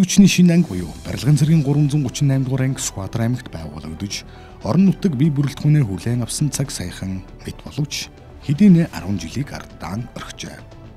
Зэвсэг түвшний шинэ анги буюу барилгын цэргийн 338 дугаар анги Сүхбаатар аймагт байгуулагдаж, орон нутаг бие бүрэлдэхүүнээ хүлээн авсан цаг саяхан мэт боловч хэдийнэ 10 жилийг арддаан орхижээ.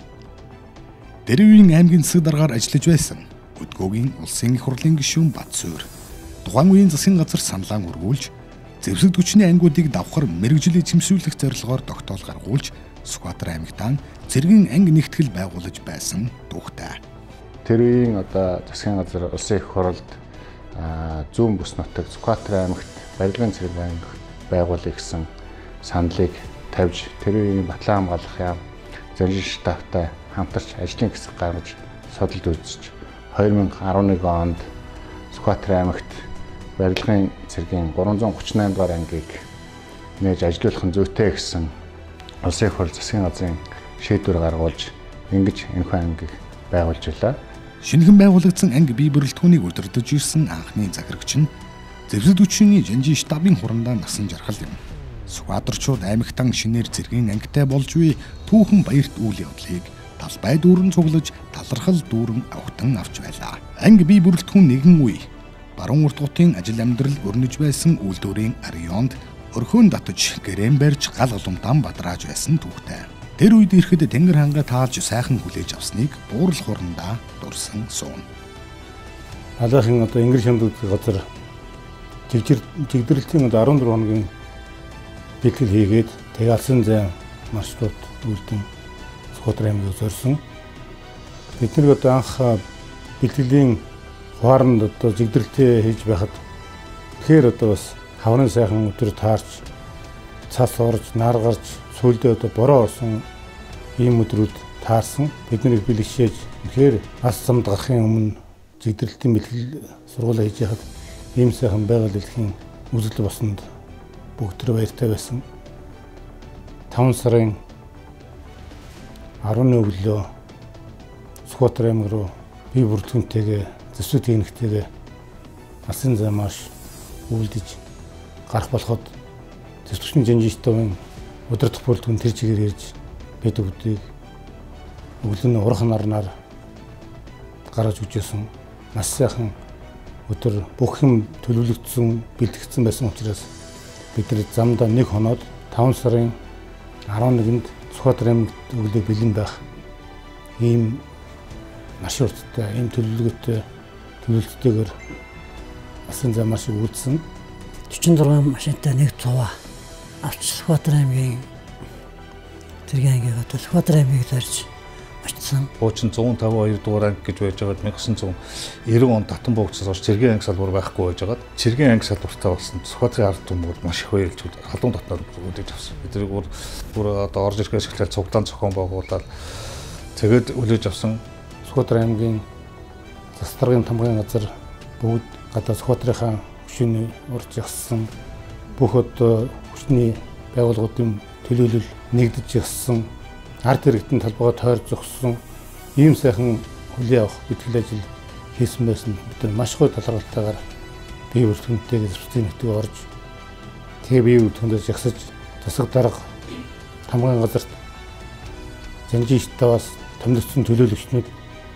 Тэр үеийн аймгийн засаг даргаар ажиллаж байсан Өдгөөгийн улсын их хурлын гишүүн Батсуур тухайн үеийн засгийн газар саналаа өргүүлж, зэвсэг түвшний ангиудыг давхар мэрэгжил эзэмшүүлэх зорилгоор тогтоол гаргуулж, Сүхбаатар аймагтаа цэргийн анги нэгтгэл байгуулж байсан түүхтэй. Тэр үеийн засгийн газар улсын их хурлд зүүн бүс нутаг Сүхбаатар аймагт барилгын цэргийн анги байгуулъя гэсэн саналыг тавьж, тэр үеийн Батлан хамгаалах яам зарим штабтай хамтарч ажлын хэсэг гаргаж судалж үзэж 2011 онд Сүхбаатар аймагт барилгын цэргийн 338 дугаар ангийг нээж ажилуулах нь зүйтэй гэсэн улсын их хурл засгийн газрын шийдвэр гаргуулж, ингэж энэхүү ангиг байгуулж байлаа. Шинэхэн байгуулагдсан анги бие бүрэлдэхүүнийг удирдах ирсэн анхны захирагч нь зэвсэг түвшний жанжин штабын хурандаа насан жаргал юм. Сүхбаатарчууд аймагтан шинээр цэргийн ангитай болж буй түүхэн баярт үйл явдлыг талбай дүүрэн цуглаж, талархал дүүрэн авахтан авч байлаа. Анги бие бүрэлдэхүүн нэгэн үе баруун урт хотын ажил амьдрал өрнөж байсан үйлдвэрийн районд өрхөөн татаж, гэрээн барьж гал уламтан бадрааж байсан түүхтэй. Тэр үед ирэхэд Тэнгэр хангаа таалж сайхан хүлээж авсныг буурал хурандаа дурсан суун. Алаахийн Ингэр шамдууд газар жигдэрлэлтийн 14 хоногийн бэлтгэл хийгээд тэгээ алсын зайн маршрут үлдэн Сүхбаатар аймгийг зорьсон. Бид нэг анх бэлтгэлийн хуаранд жигдэрлэлтээ хийж байхад тэгэхээр бас хаврын сайхан өдөр таарч, цас орж, нар гарч, сүүлдээ бороо орсон ийм өдрүүд таарсан. Биднийг бэлгшээж тэгэхээр ас замд гарахын өмнө жигдэрлэлтийн бэлтгэл сургуулаа хийж яхад ийм сайхан байгаль дэлхийн үзэл босонд бүгд баяртай байсан. 5 сарын 11 өглөө Сүхбаатар аймаг руу бие бүрэлдэхүүнтэйгээ зэвсэг техниктэйгээ алсын зай марш үйлдэж гарах болоход зэвсэг түвшний жанжин штабын удирдах бүрэлдэхүүн тэр чигээр ирж бид бүгдийг өглөөний урах нарнаар гаргаж үжсэн. Маш сайхан өдөр бүх юм төлөвлөгдсөн, бэлтгэгдсэн байсан учраас бид нар замдаа нэг хоноод 5 сарын 11-нд Сүхбаатар аймагт өглөө бэлэн байх ийм маршруттай, ийм төлөвлөлттэйгээр алсын зай маршийг үйлдсэн. 46 машинтай нэг цуваа авч Сүхбаатар аймгийн цэргийн ангийг Сүхбаатар аймгийг зорж очсон. Хуучин 152 дугаар анги гэж байж байгаад 1990 онд Татан буугчаас орж цэргийн анги салбар байхгүй байж байгаад цэргийн анги салбартай болсон Сүхбаатарын ард түмүүд маш их баярлж халуун дотноор үлдээж авсан. Эднийг бүр орж ирэхээс эхлээд цуглаан зохион байгуулаад тэгээд үлээж авсан. Сүхбаатар аймгийн засаг даргын тамгын газар бүгд гадаа Сүхбаатарынхаа хүчний урж яссан бүх хүчний байгууллагуудын төлөөлөл нэгдэж яссан, ард иргэдийн талбайгаа тойрч зогссон ийм сайхан хүлээн авах бэлтгэл ажил хийсэн байсан. Бид нар маш гоё талархалтайгаар бие бүрэлдэхүүнтэйгээ зэвсэг нэгтгэж орж, тэгээ бие бүрэлдэхүүнээс ягсаж засаг дарга тамгын газарт жанжин штабаас томилогдсон төлөөлөгчнүүд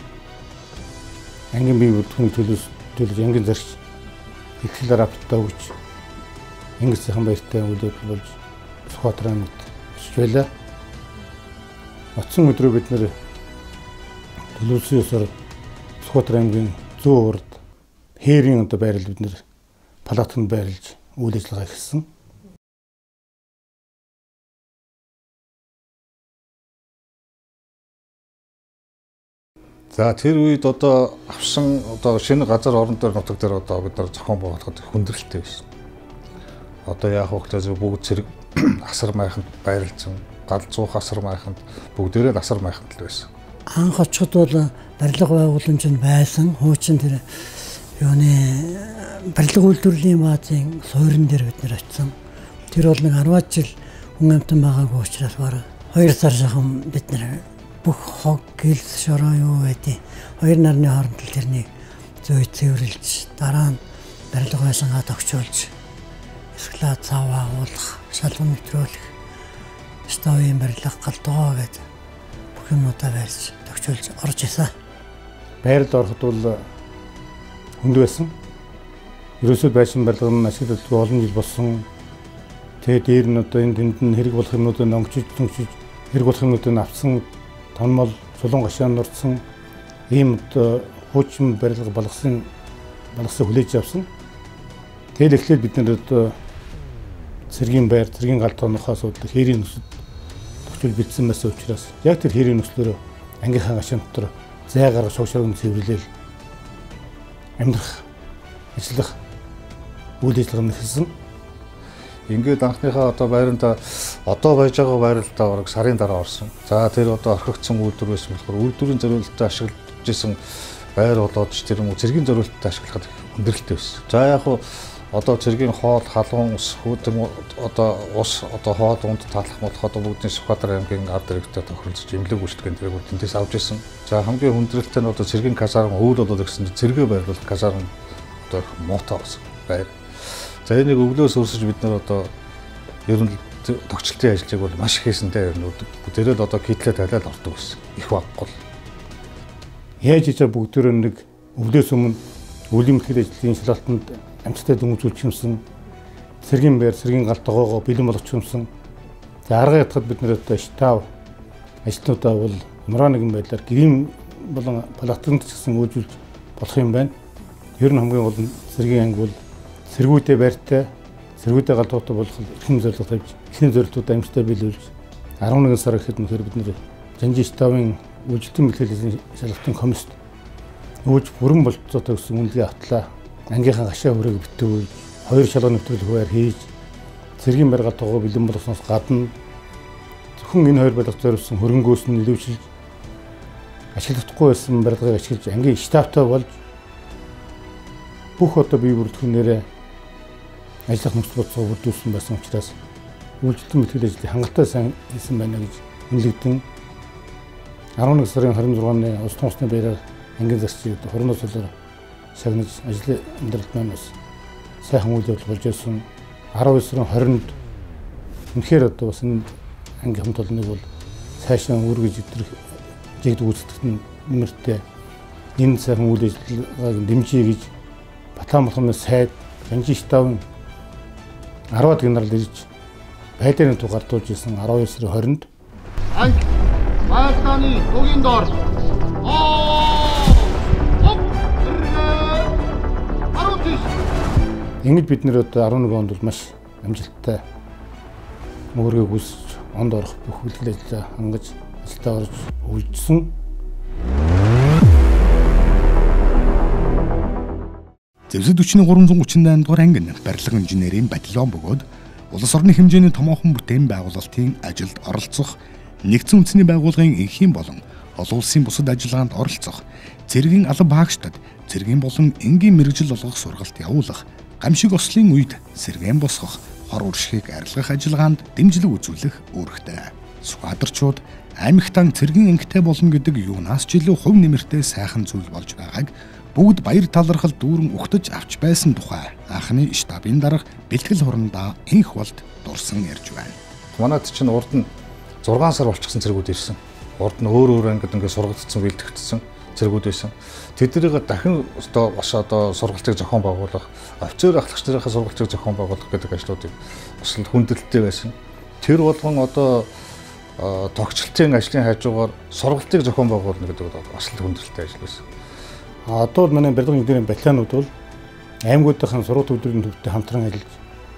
ангийн бие бүрэлдэхүүнийг төлөөлж ангийн зарч ихтгэл раптаа өгч ингэж сайхан баяртай үйл явдал болж Сүхбаатар аймагт очиж байлаа. Оцсон өдрөө бид нэр төлөвлөсөн ёсоор Сүхбаатар аймгийн зүүн урд хээрийн байрлал бид нэр палатанд байрлаж үйл ажиллагаа эхэлсэн. За тэр үед авсан шинэ газар орон дээр нутаг дээр бид нар зохион байгуулахад хүндрэлтэй байсан. Яах вэ гэвэл бүгд цэрэг асар майханд байрлсан. Гал зуух асар майханд бүгдээрээ асар майханд л байсан. Анх очиход бол барилга байгууламж нь байсан. Хуучин тэр барилга үйлдвэрлэлийн баазын суурин дээр бид нэр очсон. Тэр бол нэг 10 жил хүн амтан байгаагүй учраас бараг 2 сар шахам бид нэр бүх хог гэл шороо юу байдیں۔ 2 нарны хооронд тэрнийг зөө цэвэрлж, дараа нь барилга байшингаа тогтоолж, эсгэлээ цав агуулах, шалган нэвтрүүлэх, стовын барилга галдгаа гэдэг бүх юмудаа барьж тогтоолж орж исэн. Байранд ороход бол хүнд байсан. Ерөөсөө байшин барилга нь ашиглагдгүй олон жил болсон. Тэгээд дээр нь одоо энэ тэнд нь хэрэг болох юмнуудыг онгочиж хэрэг болох юмнуудыг авсан тонмол сулуун гашаан нурдсан ийм одоо хуучин барилга болгосон хүлээж авсан. Тэгэл эхлээд бид нэр одоо цэргийн байр, цэргийн гал тоонохоо асуудал хэрийн нөхцөл төвчл бэлдсэн байсан учраас яг тэр хэрийн нөхцлөөр ангийнхаа гашаан дотор зай гаргаж шогшоог цэвэрлээл амьдрах, ажиллах үйл ажиллагаа нэхсэн. Ингээд анхныхаа одоо байранда одоо байж байгаа байралтаа бараг сарын дараа орсон. За тэр одоо орхигдсон үйлдвэр байсан болохоор үйлдвэрийн зориулалтад ашиглаж исэн байр болоод ч тэр юм уу цэргийн зориулалтад ашиглахад хүндрэлтэй байсан. За яг хуу одоо цэргийн хоол, халуун ус, одоо ус, одоо хоол унд таалах болох одоо бүгдийн Сүхбаатар аймгийн ард иргэдэд тохиролцож эмнэлэг үйлчлэгэн тэрийг тэндээс авч исэн. За хамгийн хүндрэлтэй нь одоо цэргийн казарм өвөл болоод ирсэн цэргээ байрлуулах казарм одоо муутай болсон байр. За энийг өглөөс өрсөж бид нар одоо ер нь тогтчлтын ажлыг бол маш их хийсэнтэй юм уу. Тэрээд одоо китлээ тавиад ордог гэсэн. Их баггүй. Яаж ч бүгдөө нэг өвлөөс өмнө үлийн мэтгэл ажлын шалгалтанд амжилттай дүнжүүлж юмсан. Цэргийн байр, цэргийн галт тогоогоо бэлэн болгоч юмсан. За арга ятгад бид нэр одоо штаб ажлуудаа бол ямар нэгэн байдлаар гэрийн болон палатанд ч гэсэн үйлжүүлж болох юм байна. Ер нь хамгийн гол нь цэргийн анги бол цэргүүдээ байртай, цэргүүдээ галдуутай болох эрхэм зорилго тавьж, эхний зорилтуудаа амжилттай биелүүлж 11 сар гэхэд нөхөр бид нэр Жанжин штабын үйлчлэгэн бэлтгэлийн шалгалтын комист өөж бүрэн болцоотой гэсэн үнэлгээ автлаа. Ангийнхаа гашаа хүрээг битүүл, 2 шалганы нэвтрүүлэх хуваар хийж, цэргийн байр галдуугаа бэлэн болгосноос гадна зөвхөн энэ 2 байдлаар зориулсан хөрөнгөөс нь илүүчилж ашиглагдахгүй байсан барилгыг ашиглаж ангийн штабтай болж бүх одоо бие бүрэлдэхүүнээрээ ажиллах нөхцөл бодлого бүрдүүлсэн байсан учраас үйлчлэгэн бэлтгэл ажлыг хангалттай сайн хийсэн байна гэж үнэлэгдэн 11 сарын 26-ны улс тусны байраар ангийн зарцыг хорны цолоор шагнаж ажлын амьдралд маань бас сайхан үйл явдал болж ирсэн. 12 сарын 20-нд үнэхээр одоо бас энэ ангийн хамт олныг бол цаашаа үргэж идрэх жигд үүсгэхэд нэмэртэй энэ сайхан үйл ажиллагааг дэмжиж гэж Батлан бурхны сайд Жанжин штабын 10-аад генерал ирж байдлын төв гардуулж исэн 12 сарын 20-нд анги байлдааны тугийн доор ингэж бид нэр одоо 11 онд бол маш амжилттай мөрөг үсч онд орох бүх үйлдэл ажиллаа хангаж ажилдаа орж үйлдсэн. Зэвсэг 4338 дугаар анги барилга инженерийн батальон бөгөөд улс орны хэмжээний томоохон бүтээн байгуулалтын ажилд оролцох, нэгдсэн үндэсний байгууллагын энхийн болон олон улсын бусад ажиллагаанд оролцох, цэргийн алба багштад цэргийн болон энгийн мэргэжил олгох сургалт явуулах, гамшиг ослын үед сэргээн босгох, хор уршигыг арилгах ажиллагаанд дэмжлэг үзүүлэх үүрэгтэй. Сүхбаатарчууд аймагтан цэргийн ангитай болно гэдэг юунаас ч илүү хувь нэмэртэй сайхан зүйл болж байгааг бүгд баяр талархал дүүрэн угтаж авч байсан тухай анхны штабын дарга бэлтгэл хурандаа инх болд дурсан ярьж байна. Манайд чинь урд нь 6 сар болчихсон цэргүүд ирсэн. Урд нь өөр ангид ингээд сургагдсан, бэлтгэгдсэн цэргүүд байсан. Тэднийг дахин одоо бас одоо сургалтыг зохион байгуулах, офицер ахлагч нарынхаа сургалтыг зохион байгуулах гэдэг ажлуудыг бас хүндрэлтэй байсан. Тэр болгон одоо тогтчлтын ажлын хажуугаар сургалтыг зохион байгуулна гэдэг бас хүндрэлтэй ажил байсан. Одоо манай барилга инженерийн батальонууд бол аймагуудын сургууль төвлөрийн төвтэй хамтран ажиллаж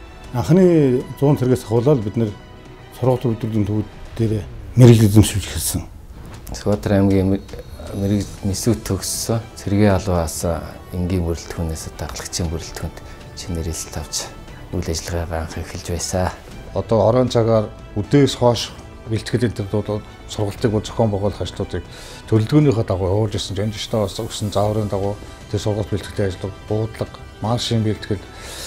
анхны 100 цэргээс ахуулаад бид нэр сургууль төвлөрийн төв дээр мэрэгжил эзэмшүүлж эхэлсэн. Сүхбаатар аймгийн мэрэгжил нисүүд төгссөн цэргийн албаас энгийн бүрэлдэхүүнээс дагалгчийн бүрэлдэхүүнд шинээрээс тавьж үйл ажиллагаагаа анх эхэлж байсан. Одоо орон цагаар үдээс хойш бэлтгэлийн төрөлд сургалтыг зохион байгуулах ажлуудыг төлөвлөгөөнийхөө дагуу явуулж ирсэн. Жанжин штабаас өгсөн зааврын дагуу тэр сургалт бэлтгэлийн ажлууд буудлага, маршийн бэлтгэл,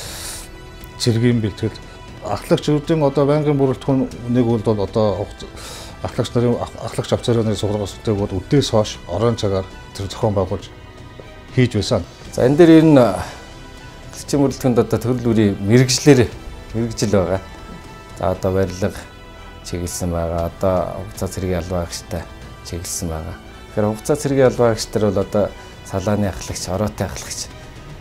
цэргийн бэлтгэл, ахлагч өрдийн одоо байнгын бүрэлдэхүүнийг бол одоо ахлагч нарын ахлагч офицерын сургалтыг бол үдээс хойш орон цагаар тэр зохион байгуулж хийж байсан. За энэ дээр ер нь ахлагчийн бүрэлдэхүүнд одоо төрөл бүрийн мэрэгжил байгаа. За одоо барилга чиглэсэн байгаа. Одоо хугацаа цэргийн албаа агчтай чиглэсэн байгаа. Тэгэхээр хугацаа цэргийн албаа агчтар бол одоо салааны ахлагч, ороотой ахлагч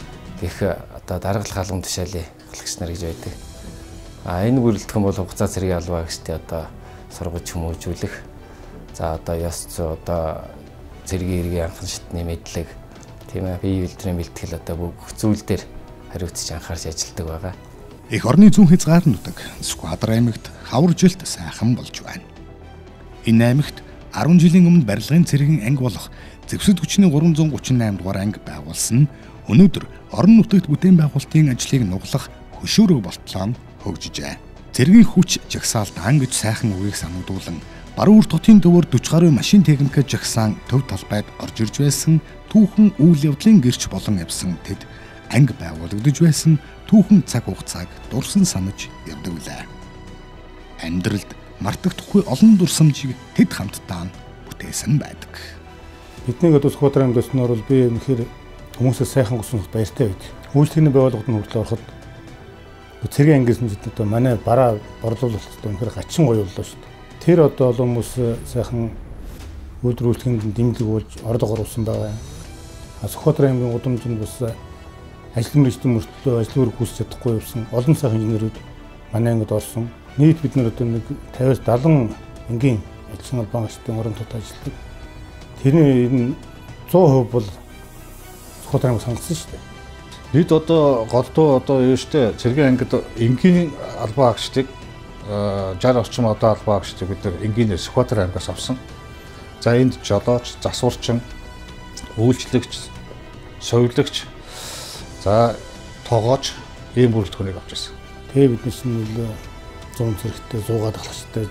гэх одоо даргалах алгам тушаалын ахлагч нар гэж байдаг. Энэ бүрэлдэхүүн бол хугацаа цэргийн албаа гэгчтэй одоо сургаж хүмүүжүүлэх. За одоо ёс зүй одоо цэргийн иргэн анхан шатны мэдлэг тийм ээ бие бэлтгэрийн бэлтгэл одоо бүх зүйл дээр хариуцж анхаарч ажилладаг байгаа. Эх орны зүүн хязгаарнуудыг Сүхбаатар аймагт хаваржилт сайхан болж байна. Энэ аймагт 10 жилийн өмнө барилгын цэргийн анги болох Зэвсэг хүчний 338 дугаар анги байгуулсан нь өнөөдөр орон нутагт бүтээн байгуулалтын ажлыг нуглах хөшөөрөг болтлоо хөгжижээ. Цэргийн хүч жагсаалтан гэж сайхан үгийг санагдуулан Баруур хотын төвөөр 40 гаруй машин техникэд жагсаан төв талбайд орж ирж байсан түүхэн үйл явдлын гэрч болон явсан тэд анги байгуулагдж байсан түүхэн цаг хугацааг дурсан санаж явдаг үлээ. Амьдралд мартагдахгүй олон дурсамжийг тэд хамтдаа бүтээсэн байдаг. Бидний одоо Сүхбаатар аймагт өснөр бол би үнэхээр хүмүүсээс сайхан хүсэх баяртай байд. Үйлчлэгний байгууллагад нь хүртэл ороход цэргийн ангиас нь одоо манай бараа борлуулалт үнэхээр гачин гоё боллоо шүү дээ. Тэр одоо олон хүмүүс сайхан үйлдвэр үйлчлэгэнд дэмжлэг болж орлого оруулсан байгаа. Сүхбаатар аймгийн гудамжинд бас ажил мэргэжлийн мөртлөө ажил үүрэг үүсэж чадахгүй явсан олон сайхан инженерүүд манай ангид орсон. Нийт бид нар одоо нэг 50-70 ангийн ажил холбоогчдын орон нутгад ажилладаг. Тэрний 100% бол Сүхбаатар аймаг сонгосон шүү дээ. Бид одоо голдуу одоо юу штэ цэргийн ангид энгийн албан агчдыг 60 орчим одоо албан агчдыг бид нар энгийнээр Сүхбаатар аймгаас авсан. За энд жолооч, засварчин, үйлчлэгч, соёлогч, за тоогооч ийм бүрэлдэхүүнийг авч ирсэн. Тэгээ биднээс нь 100 зэрэгтэй, 100 дахлагчтай,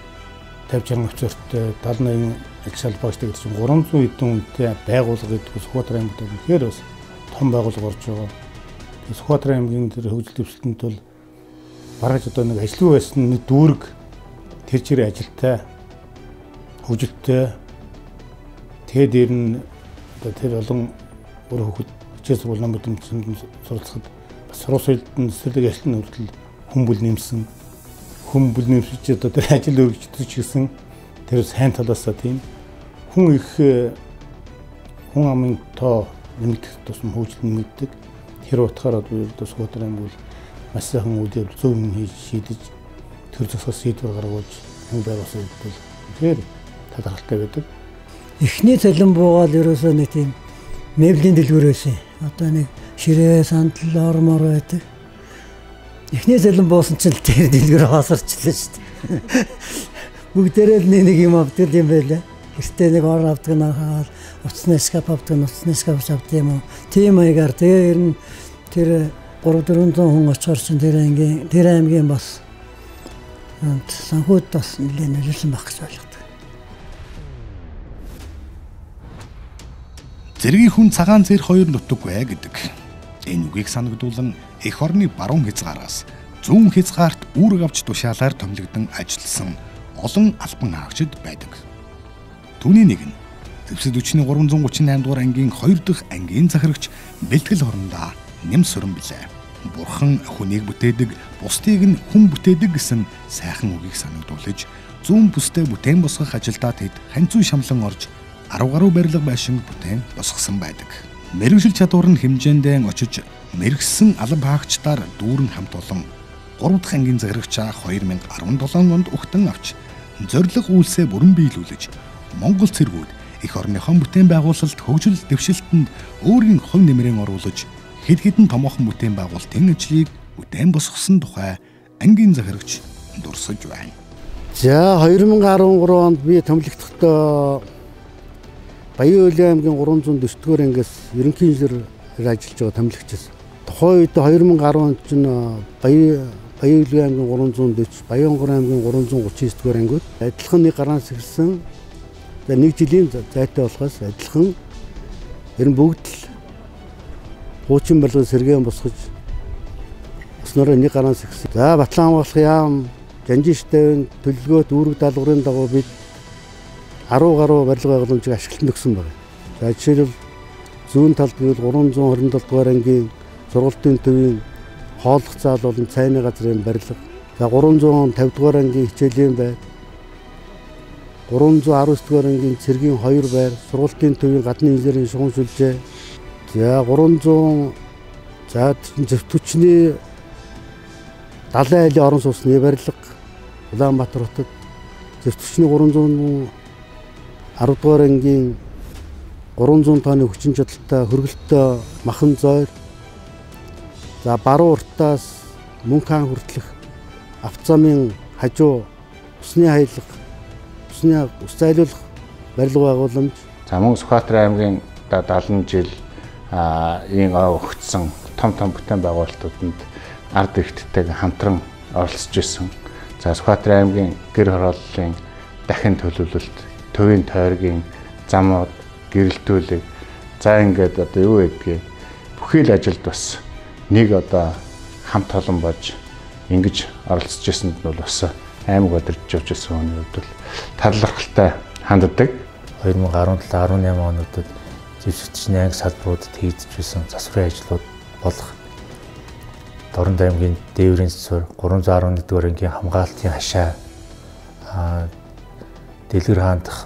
50-60 офицертэй, 70-80 ажил салбаагчтай гэдэг чинь 300 хэдэн хүнтэй байгууллага гэдэг Сүхбаатар аймагт үнэхээр бас том байгууллага орж байгаа. Сүхбаатар аймгийн тэр хөгжил дэвшилтэнд бол бараг одоо нэг ажлын байсан нэг дүүрэг тэр чирээ ажилтай хөгжилтэй тэгээ дээр нь одоо тэр олон өөр хөгжил хичээл сургууль намд суралцахад бас сургууль соёлтын цэцэрлэг ажлын хүртэл хүмүүл нэмсэж одоо тэр ажил өргөждөж гэсэн тэр сайн талаасаа тийм хүн амын тоо нэмэгдэх тусам хөгжил нэмэгддэг. Тэр утгаараа одоо Сүхбаатар аймаг маш сайхан үйл явдал зөв юм хийж шийдэж төр зогсоос шийдвэр гаргуулж анги байгуулсан бол тэгэхээр талархалтай байдаг. Эхний цалин буугаал ерөөсөө нэг тийм меблийн дэлгүүрээс одоо нэг ширээ сандал ормоор байдаг. Эхний цалин буусан чинь тэр дэлгүүр хасарчлаа шүү дээ. Бүгдээрээ л нэг юм авдаг юм байлаа. Гэртээ нэг ор авдаг нахаад уцны скап авдаг, уцны скап авдаг юм уу. Тийм маягаар тэгээ ер нь тэр 300-400 хүн очихоор чинь тэр аймгийн бас санхуд бас нэлээд нөлөөлсөн байх гэж ойлгодог. Цэргийн хүн цагаан цэр хоёр нутаггүй гэдэг. Энэ үгийг санагдуулан эх орны баруун хязгаараас зүүн хязгаарт үүрэг авч тушаалаар томилогдсон ажилласан олон албан хаагчид байдаг. Түүний нэг нь Зэвсэг хүчний 338 дугаар ангийн 2 дахь ангийн захирагч бэлтгэл хорондоо нэм сүрэн билээ. Бурхан хүнийг бүтээдэг, бусдыг нь хүн бүтээдэг гэсэн сайхан үгийг санагдуулж, зүүн бүстэй бүтээн босгох ажилдаа тэд ханцуу шамлан орж 10 гаруй барилга байшин бүтээн босгосон байдаг. Мэргэжил чадвар нь хэмжээндээ очиж мэрэгсэн алба хаагчдаар дүүрэн хамт олон 3 дахь ангийн захирагчаа 2017 онд угтан авч зорилго үйлсээ бүрэн биелүүлж Монгол цэргүүд эх орныхон бүтээн байгуулалт хөгжил дэвшилтэнд өөрийн хувь нэмрээ оруулж хэд хэдэн томоохон бүтээн байгуулалтын ажлыг бүтээн босгосон тухай ангийн захирагч дурсаж байна. За 2013 онд би томилогдохдоо Баян-Улаан аймгийн 340-р ангиас ерөнхий инженерээр ажиллаж байгаа томилогчсон. Тухайн үед 2010 онд чинь Баян-Улаан аймгийн 340, Баянгор аймгийн 339-р ангиуд адилхан нэг гараас эхэлсэн. Нэг жилийн зайтай болохоос адилхан ер нь бүгд л хуучин барилгын сэргээн босгож оснороо нэг гараас эхэлсэн. За Батлан хамгаалах яам, Жанжинштайны төлөвлөгөөт үүрэг даалгаврын дагуу бид 10 гаруй барилга байгууламжийг ашиглалтанд өгсөн байна. За жишээлбэл зүүн талд гэвэл 327 дугаар ангийн сургалтын төвийн хооллох заал болон цайны газрын барилга. За 350 дугаар ангийн хичээлийн байр, 319 дугаар ангийн цэргийн 2 байр, сургалтын төвийн гадны инженерийн шугам сүлжээ. За 320 За зөвтгөгчний далайн айлын орон сууцны барилга Улаанбаатар хотод зөвтгөгчний 310 дугаар ангийн 300 тонны хүчин чадалтай хөргөлтөй махан зойр. За баруун уртаас мөн хаан хүртэлх автозамын хажуу усны хаялга, усны ус зайлуулах барилга байгууламж. За мөн Сүхбаатар аймгийн 70 жил ийм өгөгдсөн том бүтээн байгуулалтуудад ард иргэдтэйг хамтран оролцож исэн. За Сүхбаатар аймгийн гэр хорооллын дахин төлөвлөлт, төвийн тойргийн замууд, гэрэлтүүлэг, за ингээд одоо юу гэдгийг бүхий л ажилд бас нэг одоо хамт олон болж ингэж оролцож ирсэнд нь бол бас аймаг удирдах явж байсан хүний хувьд бол талархалтай ханддаг. 2017-18 онуудад зөвшөөрөгчний анги салбаруудад хийгдэж байсан засварын ажлууд болох Дорнод аймгийн Дээврийн засвар, 311-р ангийн хамгаалтын хашаа, Дэлгэр хаан дахь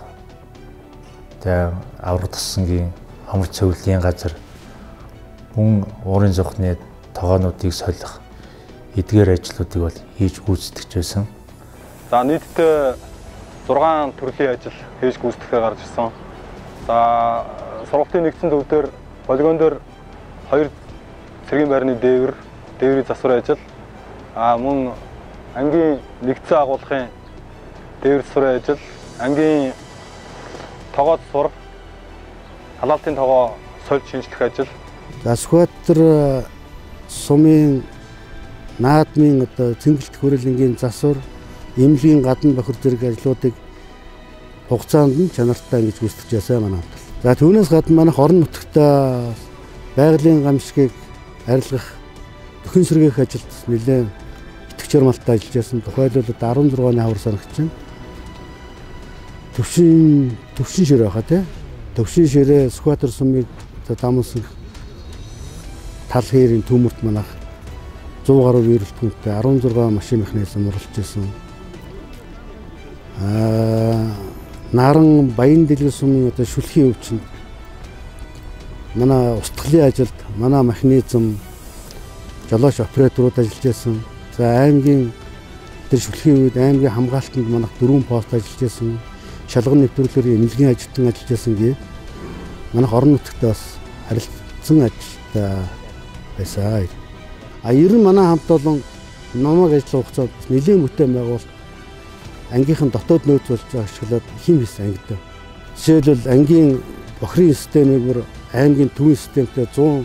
авраг тасангийн амар цовлын газар, мөн уурын зохны тогоонуудыг солих эдгээр ажлуудыг бол хийж гүйцэтгэж байсан. За нийтдээ 6 төрлийн ажил хийж гүйцэтгэхээр гарч ирсэн. За сургалтын нэгдсэн төв дээр полигон дээр 2 цэргийн байрны дээврийн засварын ажил, мөн ангийн нэгдсэн агуулгын дээвэр засварын ажил, ангийн тогоо засвар, халаалтын тогоо сольж шинжлэх ажил. За Сүхбаатар сумын наадмын одоо цэнгэлт хүрээлэнгийн засвар, эмнэлгийн гадна бохир зэрэг ажлуудыг хугацаанд нь чанартай ингэж гүйцэтгэж байсан манай хамт. За түүнээс гадна манайх орон нутагт байгалийн гамшигыг арилгах, дөхөн сэргээх ажилд нэлээд итгэж ярмалтай ажиллаж байсан. Тухайлбал 16-ны хавар санагч чинь төвшин ширээ хаа тий. Төвшин ширээ Сүхбаатар сумыг дамсан тал хээрийн төмөрт манайх 100 гаруй вируэлтгүүнтэй 16 машин механизм оруулж ирсэн. Наран Баян дэлгэр сумын одоо шүлхийн өвчнөд манай устгалын ажилд манай механизм жолооч операторууд ажиллаж байсан. За аймгийн тэр шүлхийн үед аймгийн хамгаалтанд манайх 4 пост ажиллаж байсан. Шалган нэвтрүүлгээр эмнэлгийн ажилтан ажиллаж байсан гээ. Манайх орон нутагт бас харилцсан ажилттай байсан. Ер нь манай хамт олон намайг ажиллах хугацаанд нэлийн бүтээн байгуулалт ангийнхан дотоод нөөц болж ашиглаад хин хийсэн ангид. Жишээлбэл ангийн бохирын системээр аймгийн төвийн системтэй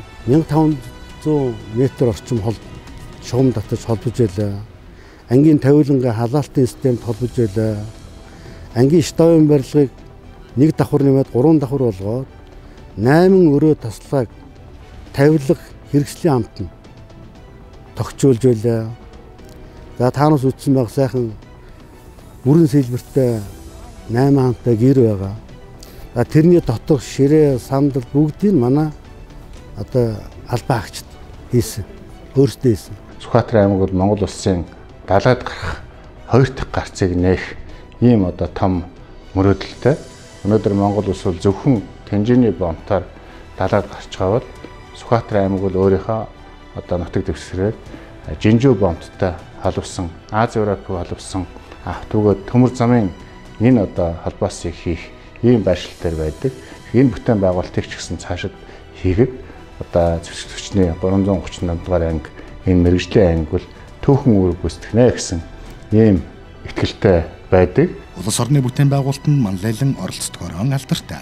1500 метр орчим шугам татаж холбож байлаа. Ангийн тавилангаа халаалтын системд холбож байлаа. Ангийн штабын барилгыг 1 давхар нэмээд 3 давхар болгоод 8 өрөө таслааг тавилга хэрэгслийн хамт нь тогтчулж байлаа. За таанаас үтсэн байх сайхан бүрэн сэлбэртэй 8 хамттай гэр байгаа. За тэрний дотор ширээ, сандал бүгдийг манай одоо албан агчид хийсэн. Өөрсдөө хийсэн. Сүхбаатар аймаг бол Монгол улсын далайд гарах 2 дахь гарцыг нээх ийм одоо том мөрөөдөлтэй. Өнөөдөр Монгол улс бол зөвхөн Тэнжээний бомтоор далайд гарч байгаа бол Сүхбаатар аймаг бол өөрийнхөө одоо нутаг дэвсгэрээр Жинжүү бомттой холбосон, Аз Европыг холбосон автогод төмөр замын энэ одоо холбоосыг хийх ийм байршилтаар байдаг. Энэ бүтээн байгуулалтыг ч гэсэн цаашид хийгээд одоо зөвшөөрөгчний 338 дугаар анги энэ мэрэгжлийн анги бол түүхэн үүрэг гүйцэтгэнэ гэсэн ийм итгэлтэй байдаг. Улс орны бүтээн байгуулалтанд манлайлан оролцдогоор алдартай.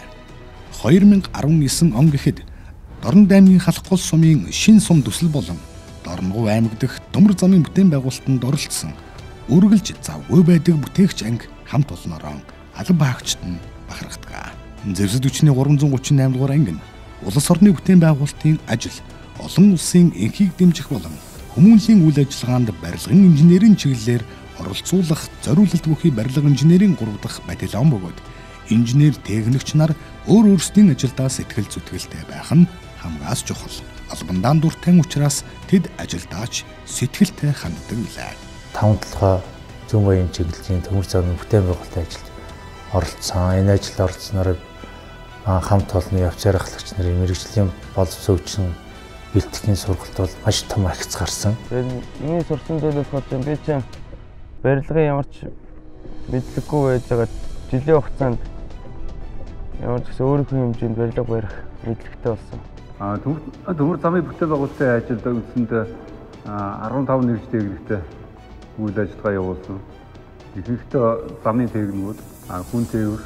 2019 он гэхэд Дорнод аймгийн Халахгул сумын шин сум төсөл болон Дорногов аймаг дэх төмөр замын бүтээн байгуулалтанд оролцсон үргэлж завгүй байдаг бүтээгч анги хамт олноороо албан хаагчид нь бахархдаг. Зэвсэг хүчний 338 дугаар анги нь улс орны бүтээн байгуулалтын ажил, олон улсын энхийг дэмжих болон хүмүүнлэгийн үйл ажиллагаанд барилгын инженерийн чиглэлээр оролцуулах зориулалт бүхий барилга инженерийн 3 дахь батальон бөгөөд инженер техникч нар өөрсдийн ажилдаа сэтгэл зүтгэлтэй байх нь хамгаас чухал. Албандаа дуртай учраас тэд ажилдаач сэтгэлтэй ханддаг билээ. 5-7 зүүн баян чиглэлийн төмөр замын бүтээн байгуулалтын ажилд оролцсон. Энэ ажилд оролцсноор хамт олонны явц ярахлагч нарын мэрэгжлийн боловсруучсан бэлтгэхийн сургалт бол маш том агц гарсан. Тэгээд миний сурсан зүйлээс болж би чинь барилгын ямар ч мэдлэггүй байж байгаа жилийн хугацаанд ямар ч гэсэн өөрийнхөө хэмжээнд барилга барих мэдлэгтэй болсон. Төмөр замын бүтээн байгуулалтын ажилд үндсэнд 15 нэгжтэй гэрэгтэй үйл ажиллагаа явуулсан. Ихэнхдээ замын техникүүд, хүн тээвэр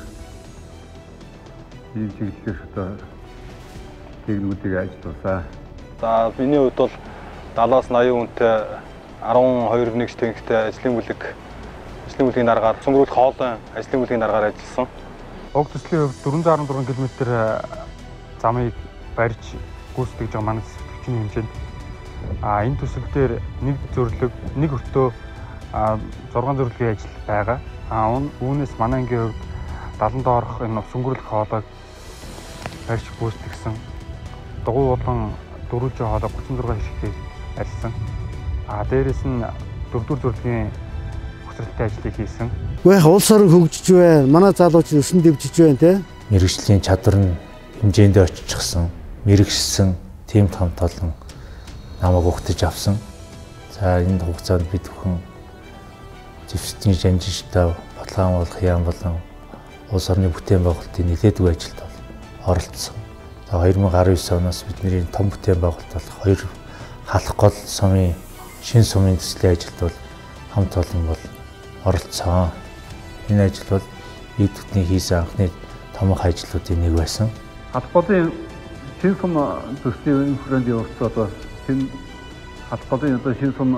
ийм чиглэлээр одоо техникүүдийг ажиллуулсан. За миний хувьд бол 70-аас 80 хүнтэй 12 нэгж техниктэй ажлын бүлгийн дараагаар сунгуулах хоолой ажлын бүлгийн дараагаар ажилласан. Уг төслийн хувьд 414 км замыг барьж гүйцэтгэж байгаа манай сэвтгчний хэмжээнд энэ төсөл дээр нэг зөвлөг, нэг өртөө 6 зөвлөгийн ажил байгаа. Үүнээс манай ангийн хувьд 70 доорх энэ сунгуулах хоолойг барьж гүйцэтгсэн. Дугуй болон дөрвөлжин хоолой 36 хишгтэй арилсан. Дээрээс нь 4-р зөвлөгийн хөсрэлттэй ажлыг хийсэн. Гэхдээ улс орон хөгжиж байна. Манай залууч өсөн дэвжиж байна те. Мэргэжлийн чадвар нь хэмжээндээ очихсан, мэрэгшсэн тийм том толон намайг угтаж авсан. За энэ хугацаанд бид бүхэн зэвсгийн жанжинтай бодлогын болох яам болон улс орны бүтээн байгуулалтын нэлээдгүй ажилд оролцсон. За 2019 оноос бидний том бүтээн байгуулалт болох 2 халах гол сумын шин сумын төслийн ажилд бол хамт олон бол оролцсон. Энэ ажил бол бид бүхний хийсэн анхны томох ажлуудын нэг байсан. Халах голын шин сум төслийн хүрээнд явуулсан энэ халах голын одоо шин сум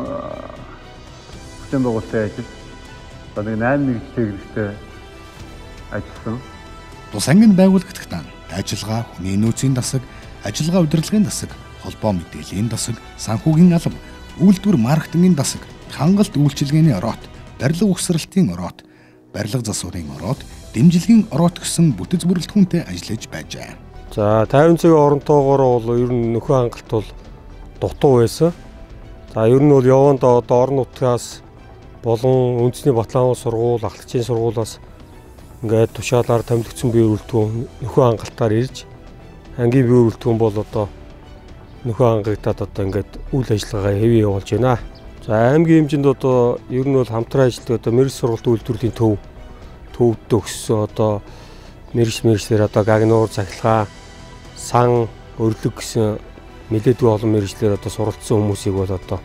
бүтээн байгуулалтын ажил одоо 8 нэгжтэй гэрэгтэй ажилласан. Тус ангид байгуулагдахтаа ажиллагаа, хүний нөөцийн дасаг, ажиллагаа удирдлагын дасаг, холбоо мэдээллийн дасаг, санхүүгийн алба, үйлдвэр маркетингийн дасаг, хангалт үйлчилгээний ороот, барилга угсралтын ороот, барилга засварын ороот, дэмжлэгийн ороот гэсэн бүтэц бүрэлдэхүүнтэй ажиллаж байжээ. За 50 цагийн оронтойгоор бол ер нь нөхөн хангалт бол дутуу байсан. За ер нь бол яванд одоо орон нутгаас болон үндэсний баталгааны сургууль, ахлагчийн сургуулиас ингээд тушаалаар томилогдсон бие бүрэлдэхүүн нөхөн хангалтаар ирж ангийн бие бүрэлдэхүүн бол одоо нөхөн хангагдаад одоо ингээд үйл ажиллагаа хэвээ явуулж байна. За аймгийн хэмжээнд одоо ер нь бол хамтран ажилладаг одоо мэрэгч сургалт үйлдвэрлэлийн төвд өгсөн одоо мэрэгчлэр одоо гагнуур, цахилгаан, сан, өрлөг гэсэн нэлээдгүй олон мэрэгчлэр одоо суралцсан хүмүүсийг бол одоо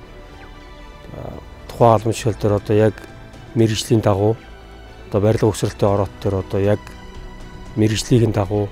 тухайн албан тушаал дээр одоо яг мэрэгжлийн дагуу одоо барилга угсралтын ороот дээр одоо яг мэрэгжлийн дагуу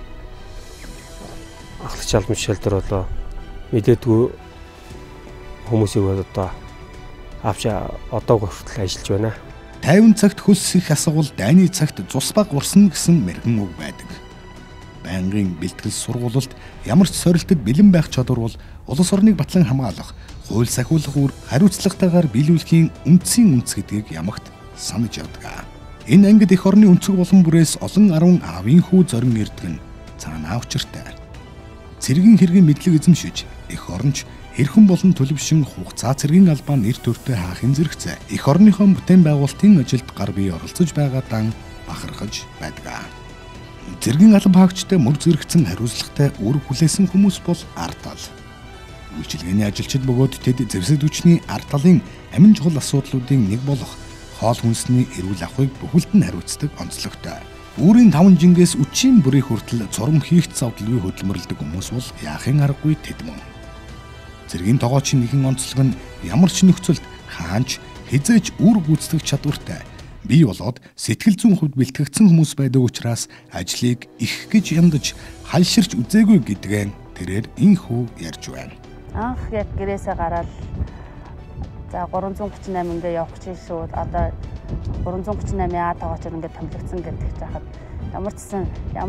ахлагч албан тушаал дээр одоо мэдээдгүй хүмүүсийг одоо авч одоо хүртэл ажиллаж байна. 50 цагт хөлс их асгавал дайны цагт цус баг урсна гэсэн мэргэн үг байдаг. Байнгын бэлтгэл сургуулилт ямар ч сорилтод бэлэн байх чадвар бол улс орныг батлан хамгаалах, хууль сахиулах үр хариуцлагатайгаар биелүүлэхийн үндсийн үндэс гэдгийг ямагт санаж явдаг. Энэ ангид эх орны өнцөг болон бүрээс олон 10 аавын хүү зорин ирдэг нь цаанаа учиртай. Цэргийн хэргийн мэдлэг эзэмшиж эх оронч хэрхэн болон төлөвшин хугацаа цэргийн албаа нэр төртөө хаахын зэрэгцээ эх орныхон бүтээн байгуулалтын ажилд гар бие оролцож байгаадан бахархаж байдаг. Цэргийн алба хаагчтай мөр зэрэгцэн хариуцлагатай үр хүлээсэн хүмүүс бол ард тал. Үйлчилгээний ажилчид бөгөөд тэд зэвсэг хүчний ард талын амин чухал асуудлуудын нэг болох хоол хүнсний эрүүл ахуйг бүхэлд нь хариуцдаг онцлогтой. Үүрийн 5 жингээс үчийн бүрийн хүртэл цором хийх завдалгүй хөдөлмөрлөдөг хүмүүс бол яахын аргагүй тэд мөн. Цэргийн тогоочийн нэгэн онцлог нь ямар ч нөхцөлд хаанч хизээж үр гүйцэтгэх чадвартай бий болоод сэтгэл зүйн хувьд бэлтгэгдсэн хүмүүс байдаг учраас ажлыг их гэж яндаж хальширч үзээгүй гэдгээ тэрээр инхүү ярьж байна. Анх яг гэрээсээ гараад за 338 ингээ явах чийшүүд одоо 338А тогоочор ингээ томилогдсон гэдэг чахад ямар ч гэсэн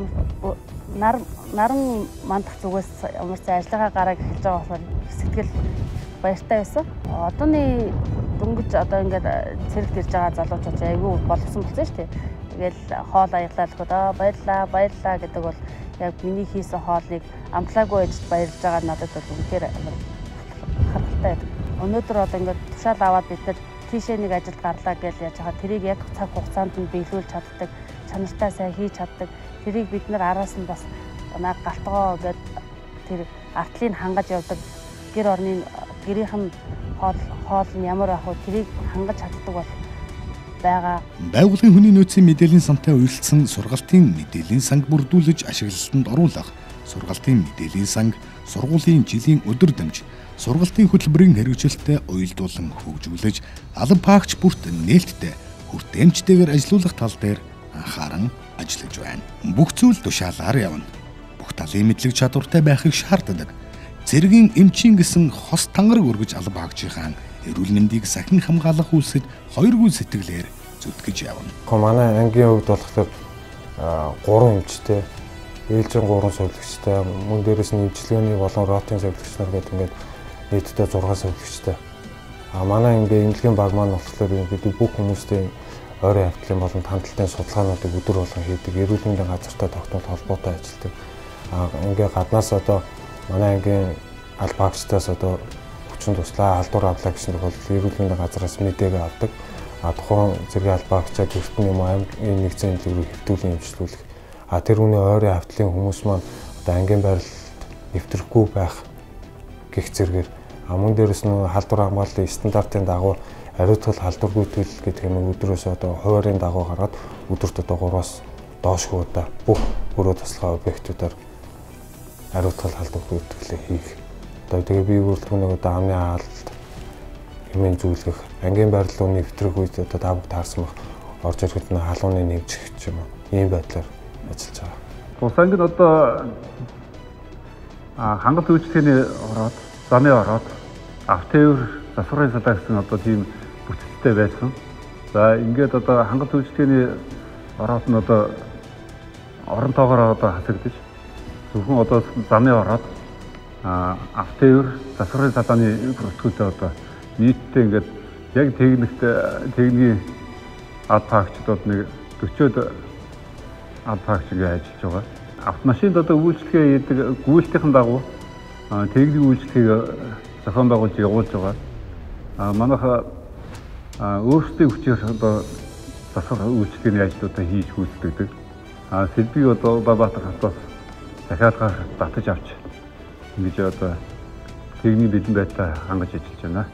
наран мандах зүгээс ямар ч ажиллагаа гараад эхэлж байгаа болохоор сэтгэл баяртай байсан. Одооны дөнгөж одоо ингээд цэрэгт ирж байгаа залуучууд айгүй болгосон болсон шүү дээ. Тэгэл хоол аяглаа л хөөд баярлаа гэдэг бол яг миний хийсэн хоолыг амтлаагүй ээж баярлж байгаа надад бол үнэхээр харахтай байдаг. Өнөөдөр одоо ингээд тушаал аваад бид нар тийшээ нэг ажилд гарлаа гэж яаж байгаа тэрийг яг цаг хугацаанд нь биелүүлж чаддаг, чанартай сайн хийж чаддаг. Тэрийг бид нар араас нь бас наад галтгоо гэдэг тэр артлыг хангаж явдаг гэр орны гэрийнхэн хоол нь ямар ах вэ тэрийг хангаж чаддаг бол байгаа. Байгууллагын хүний нөөцийн мэдээллийн сантай уялдсан сургалтын мэдээллийн санг бүрдүүлж ашиглалтанд оруулах, сургалтын мэдээллийн санг, сургуулийн жилийн өдөр дамж, сургалтын хөтөлбөрийн хэрэгжилтэд уялдуулан хөгжүүлж, алба паагч бүрт нээлттэй хүртээмжтэйгээр ажилуулах тал дээр анхааран ажиллаж байна. Бүх зүйл тушаалаар явна. Бүх талын мэдлэг чадвартай байхыг шаарддаг. Цэргийн эмчийн гэсэн хос тангараг өргөж алба паагчийн эрүүл мэндийг сахин хамгаалах үйлсэд хоёргүй сэтгэлээр зүтгэж явна. Манай ангийн хувьд болохоор 3 эмчтэй, ээлжийн 3 сувлагчтай, мөн дээрээс нь эмчилгээний болон ротын сувлагч нар гэдэг ингээд нийтдээ 6 сувлагчтай. Манай ангийн эмнэлгийн баг маань болохоор ингээд бүх хүмүүстэй ойрын хавтлын болон тандалтын судалгаануудыг өдөр болгон хийдэг, эрүүл мэндийн газартай тогтмол холбоотой ажилладаг. Ингээ гаднаас одоо манай ангийн алба паагчтаас одоо хүчин туслаа, халдвар авлаа гэсэн тохиолдолд эрүүл мэндийн газраас мэдээгээ авдаг. Тухайн зэрэг алба паагчаа гэртэн юм аймгийн нэгдсэн эмнэлэг рүү хэвтүүлэн эмчилүүлэх. Тэр хүний ойрын хавтлын хүмүүс маань одоо ангийн байрлалд нэвтрэхгүй байх гэх зэргээр мөн дээрээс нь халдвар хамгааллын стандартын дагуу хариуцлага халдвар гүйтгэл гэдэг нь өдрөөс одоо хуваарийн дагуу гаргаад өдөрт одоо 3-аас доошгүй удаа бүх өрөө туслахаа объектуудаар хариуцлага халдвар гүйтгэл хийх. Одоо тэгээ бие бүрэлдэхүүнийг одоо амны хаалт хэмээн зүйлгэх, ангийн байрлалын нэвтрэх үед одоо та бүгд таарсан бах орж ирэхэд нь халууны нэмжих ч юм уу ийм байдлаар ажиллаж байгаа. Тус анги нь одоо хангалт үйлчлэгээний ороод, замын ороод, автотεύр засварын салаа гэсэн одоо тийм бүтцтэй байсан. За ингээд одоо хангалт үйлчлэгээний ороод нь одоо оронтоогоор одоо хасагдаж зөвхөн одоо замын ороод автотεύр засварын салааны бүртгүүлээ одоо нийтдээ ингээд яг техникийн алба паагчдод нэг 40-од алба паагч ингээд ажиллаж байгаа. Автомашинд одоо үйлчлэгээ хийдэг гүйлтийн дагуу техникийн үйлчлэгийг зохион байгуулж явуулж байгаа. Манайха өөрсдийн хүчээр одоо засвар үйлчлэгээний ажлуудаа хийж гүйцэтгэдэг. Сэлбиг одоо Улаанбаатар хотоос захиалгаар татаж авч ингэж одоо техникийн бэлэн байдлаа хангаж ажиллаж байна.